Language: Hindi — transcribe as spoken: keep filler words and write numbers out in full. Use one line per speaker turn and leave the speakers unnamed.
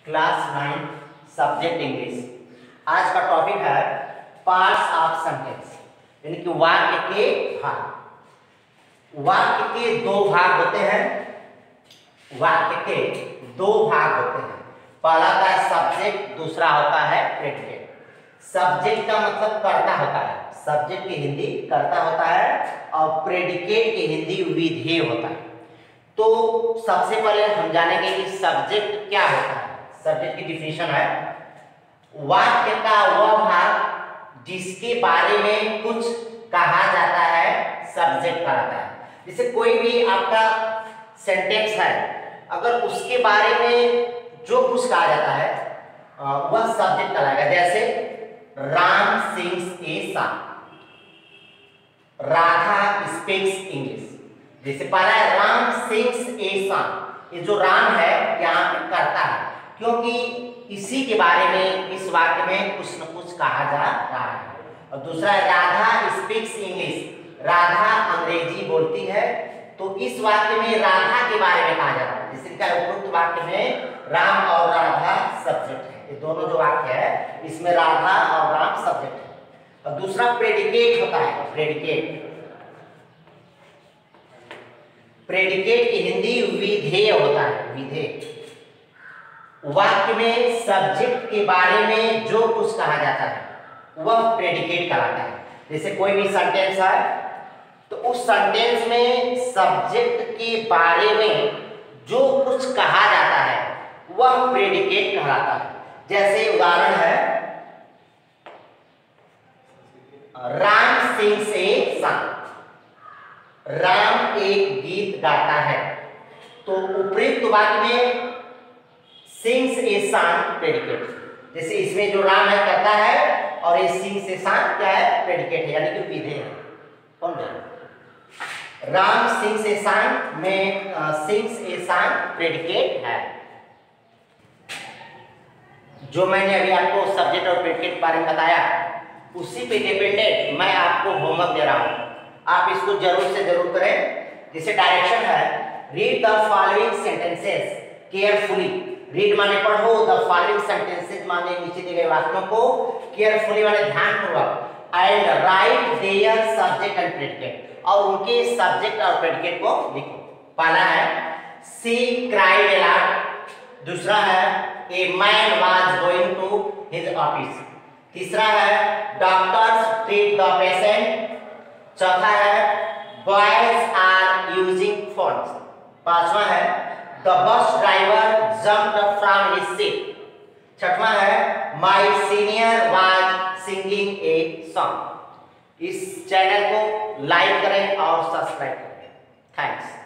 Class nine subject English. आज का टॉपिक है पार्ट्स ऑफ सेंटेंस, यानी कि वाक्य के भाग। वाक्य के दो भाग होते हैं। वाक्य के दो भाग होते हैं। पहला होता है सब्जेक्ट, दूसरा होता है प्रेडिकेट। सब्जेक्ट का मतलब कर्ता होता है, सब्जेक्ट की हिंदी कर्ता होता है, और प्रेडिकेट की हिंदी विधेय होता है। तो सबसे पहले हम जानेंगे कि सब्जेक्ट क्या होता है। सब्जेक्ट की डिफिनेशन है वाक्य का वह भाग जिसके बारे में कुछ कहा जाता है, सब्जेक्ट कहलाता है। जैसे कोई भी आपका सेंटेंस है, अगर उसके बारे में जो कुछ कहा जाता है वह सब्जेक्ट कहलाएगा। जैसे Ram sings a song, Radha speaks English. जैसे पहला है राम सिंग्स ए सॉन्ग, ये जो राम है यहाँ पे करता है, क्योंकि इसी के बारे में इस वाक्य में कुछ न कुछ कहा जा रहा है। और दूसरा है राधा स्पीक्स इंग्लिश, राधा अंग्रेजी बोलती है, तो इस वाक्य में राधा के बारे में कहा जा रहा है। जिसका उपरोक्त वाक्य में राम और राधा सब्जेक्ट है। ये दोनों जो वाक्य है इसमें राधा और राम सब्जेक्ट है। और दूसरा प्रेडिकेट होता है। प्रेडिकेट प्रेडिकेट की हिंदी विधेय होता है। विधेय वाक्य में सब्जेक्ट के बारे में जो कुछ कहा जाता है वह प्रेडिकेट कहलाता है। जैसे कोई भी सेंटेंस है तो उस सेंटेंस में सब्जेक्ट के बारे में जो कुछ कहा जाता है वह प्रेडिकेट कहलाता है। जैसे उदाहरण है Ram sings a song, Ram एक गीत गाता है, तो उपयुक्त वाक्य में सिंग्स ए सॉन्ग प्रेडिकेट। जैसे इसमें जो राम है कहता है और ये सिंग्स ए सॉन्ग क्या है, प्रेडिकेट है, यानी कि विधेय है। कौन जाने राम सिंग्स ए सॉन्ग में सिंग्स ए सॉन्ग प्रेडिकेट है। जो मैंने अभी आपको सब्जेक्ट और प्रेडिकेट के बारे में बताया, उसी पे डिपेंडेंट मैं आपको होमवर्क दे रहा हूं, आप इसको जरूर से जरूर करें। जैसे डायरेक्शन है read the following sentences carefully. Read माने पढ़ो, द फॉलोइंग सेंटेंसेस माने नीचे दिए गए वाक्यों को, केयरफुली माने ध्यानपूर्वक, and write their subject and predicate, और उनके सब्जेक्ट और प्रेडिकेट को लिखो। पहला है सी क्राइड अ लॉट, दूसरा है a man was going to his office, तीसरा है डॉक्टर्स ट्रीट द पेशेंट, चौथा है बॉयज आर यूजिंग फोन्स, पांचवा है the bus driver jumped from his seat, छठवां है my senior was singing a song. इस चैनल को लाइक करें और सब्सक्राइब करें। थैंक्स।